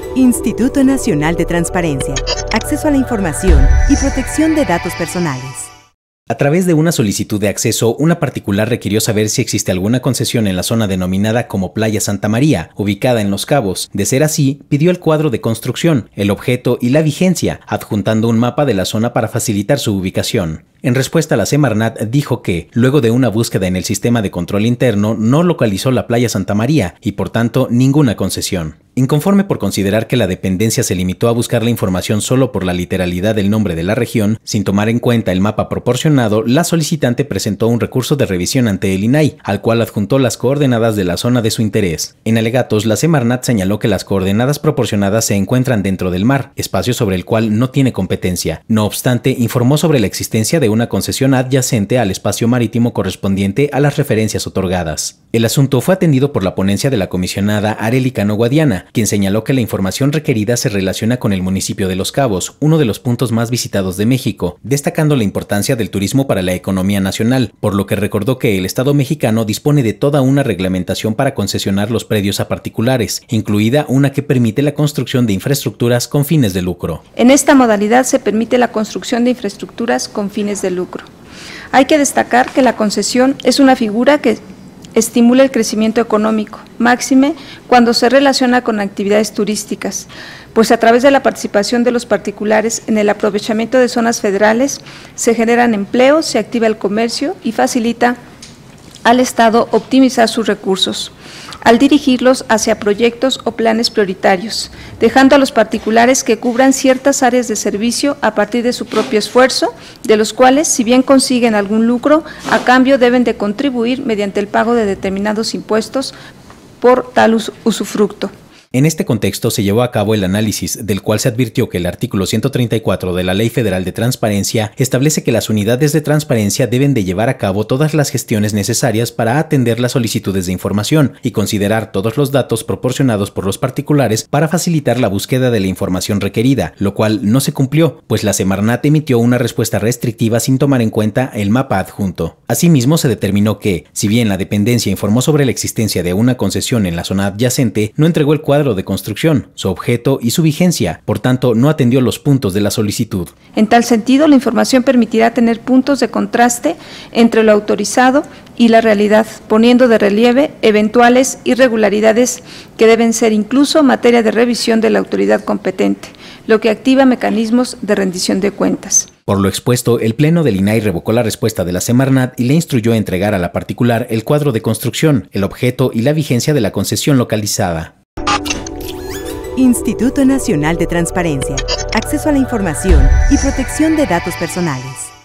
Instituto Nacional de Transparencia, Acceso a la Información y Protección de Datos Personales. A través de una solicitud de acceso, una particular requirió saber si existe alguna concesión en la zona denominada como Playa Santa María, ubicada en Los Cabos. De ser así, pidió el cuadro de construcción, el objeto y la vigencia, adjuntando un mapa de la zona para facilitar su ubicación. En respuesta, la Semarnat dijo que, luego de una búsqueda en el sistema de control interno, no localizó la Playa Santa María y, por tanto, ninguna concesión. Inconforme por considerar que la dependencia se limitó a buscar la información solo por la literalidad del nombre de la región, sin tomar en cuenta el mapa proporcionado, la solicitante presentó un recurso de revisión ante el INAI, al cual adjuntó las coordenadas de la zona de su interés. En alegatos, la Semarnat señaló que las coordenadas proporcionadas se encuentran dentro del mar, espacio sobre el cual no tiene competencia. No obstante, informó sobre la existencia de una concesión adyacente al espacio marítimo correspondiente a las referencias otorgadas. El asunto fue atendido por la ponencia de la comisionada Arely Cano Guadiana, quien señaló que la información requerida se relaciona con el municipio de Los Cabos, uno de los puntos más visitados de México, destacando la importancia del turismo para la economía nacional, por lo que recordó que el Estado mexicano dispone de toda una reglamentación para concesionar los predios a particulares, incluida una que permite la construcción de infraestructuras con fines de lucro. En esta modalidad se permite la construcción de infraestructuras con fines de lucro. Hay que destacar que la concesión es una figura que estimula el crecimiento económico, máxime cuando se relaciona con actividades turísticas, pues a través de la participación de los particulares en el aprovechamiento de zonas federales se generan empleos, se activa el comercio y facilita al Estado optimizar sus recursos, al dirigirlos hacia proyectos o planes prioritarios, dejando a los particulares que cubran ciertas áreas de servicio a partir de su propio esfuerzo, de los cuales, si bien consiguen algún lucro, a cambio deben de contribuir mediante el pago de determinados impuestos por tal usufructo. En este contexto se llevó a cabo el análisis, del cual se advirtió que el artículo 134 de la Ley Federal de Transparencia establece que las unidades de transparencia deben de llevar a cabo todas las gestiones necesarias para atender las solicitudes de información y considerar todos los datos proporcionados por los particulares para facilitar la búsqueda de la información requerida, lo cual no se cumplió, pues la Semarnat emitió una respuesta restrictiva sin tomar en cuenta el mapa adjunto. Asimismo, se determinó que, si bien la dependencia informó sobre la existencia de una concesión en la zona adyacente, no entregó el cuadro de construcción, su objeto y su vigencia, por tanto no atendió los puntos de la solicitud. En tal sentido, la información permitirá tener puntos de contraste entre lo autorizado y la realidad, poniendo de relieve eventuales irregularidades que deben ser incluso materia de revisión de la autoridad competente, lo que activa mecanismos de rendición de cuentas. Por lo expuesto, el Pleno del INAI revocó la respuesta de la Semarnat y le instruyó a entregar a la particular el cuadro de construcción, el objeto y la vigencia de la concesión localizada. Instituto Nacional de Transparencia, Acceso a la Información y Protección de Datos Personales.